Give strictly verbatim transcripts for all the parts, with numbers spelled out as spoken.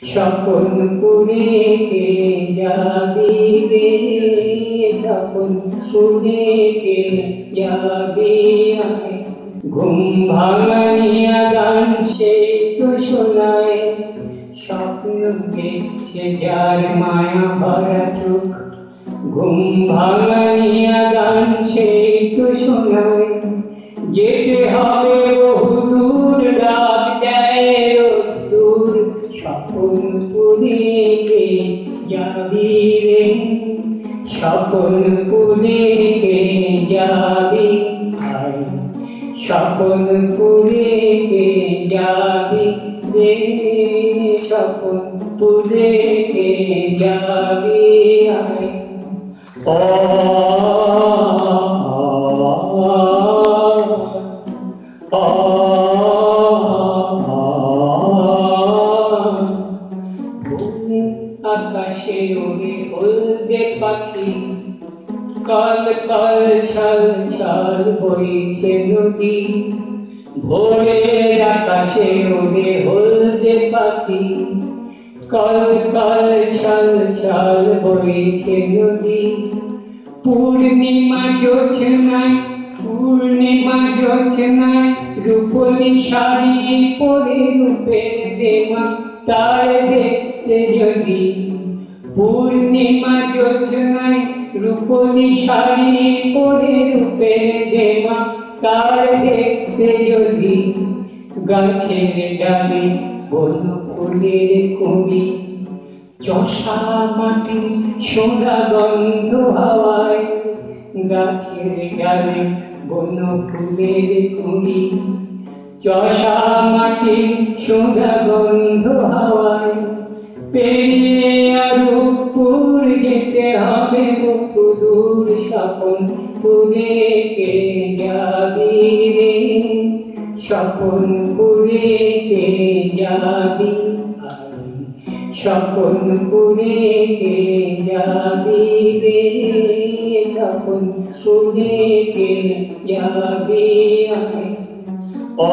স্বপন পুরে কে যাবি রে, স্বপন পুরে কে যাবি আয়। ঘুম ভাঙানিয়া গান সেই তো শোনায়, স্বপ্ন দেখছে যার মায়া ভরা চোখ। ঘুম ভাঙানিয়া গান সেই তো শোনায়, যেতে হবে বহুদূর, ডাক দেয় রোদ্দুর। স্বপন পুরে কে যাবি রে, স্বপন পুরে কে যাবি আয়। স্বপন পুরে কে যাবি রে, স্বপন পুরে কে যাবি আয়। ও আকাশে ওড়ে হলদে পাখি, কাল কাল ছাল ছাল বইছে নদী। ভোরের আকাশে ওড়ে হলদে পাখি, কাল কাল ছাল ছাল বইছে নদী। পূর্ণিমা জোছনায়, পূর্ণিমা জোছনায় রূপলি শাড়ি পরে রূপের দেমা তার দেখতে যদি। পূর্ণিমা জোছনায় রূপলি শাড়ি পরে রূপের দেমা তার দেখতে যদি। গাছের ডালে বন ফুলের কুঁড়ি, চষা মাটি সোনা গন্ধ হাওয়ায়। গাছের ডালে বন ফুলের কুঁড়ি, চষা মাটি সোনা গন্ধ হাওয়ায়। পেরিয়ে রূপপুর যেতে হবে বহুদূর, স্বপন পুরে কে যাবি রে, স্বপন পুরে কে যাবি আয়। স্বপন পুরে কে যাবি রে, স্বপন পুরে কে যাবি আয়। ও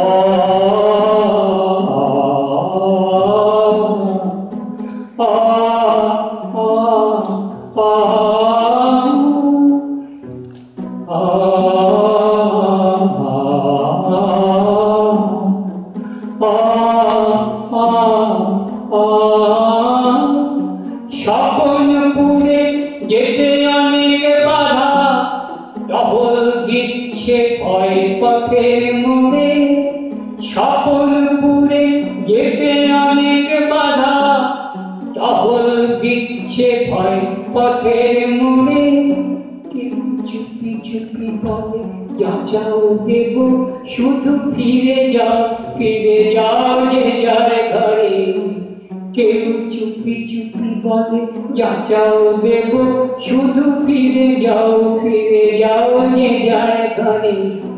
স্বপন পুরে যেতে অনেক বাধা, টহল দিচ্ছে ভয় পথের মোড়ে। স্বপন পুরে যেতে অনেক বাধা, টহল দিচ্ছে ভয় পথের মোড়ে। কেউ চুপি চুপি বলে যাচাও দেব, শুধু ফিরে যাও, ফিরে যাও যে যার ঘরে। কেউ চুপি চুপি বলে যাচাও দেব, শুধু ফিরে যাও, ফিরে যাও যে যার ঘরে।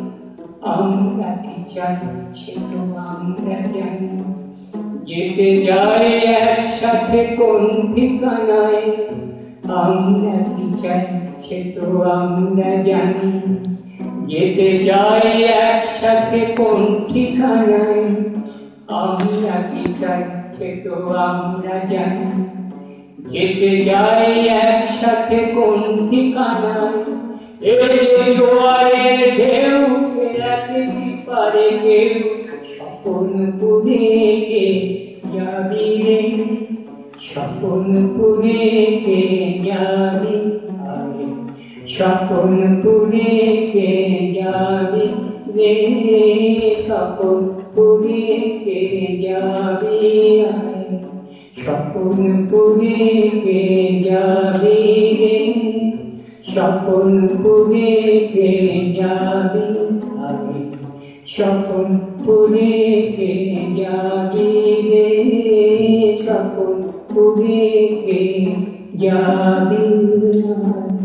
আমরা কি চাই সে তো আমরা জানি, যেতে যাই একসাথে কোন ঠিকানায়। আমরা কি চাই সে তো আমরা জানি, যেতে যাই একসাথে কোন ঠিকানায়। আমরা কি চাই সে তো আমরা জানি, যেতে যাই একসাথে কোন ঠিকানায়। এই জোয়ারের ঢেউ ফেরাতে কি পারে কেউ, স্বপন পুরে কে যাবি রে, স্বপন পুরে কে যাবি আয়। স্বপন পুরে কে যাবি রে, স্বপন পুরে কে যাবি আয়। স্বপন পুরে কে যাবি রে, স্বপন পুরে কে যাবি আয়। স্বপন পুরে কে যাবি রে, স্বপন পুরে কে যাবি আয়।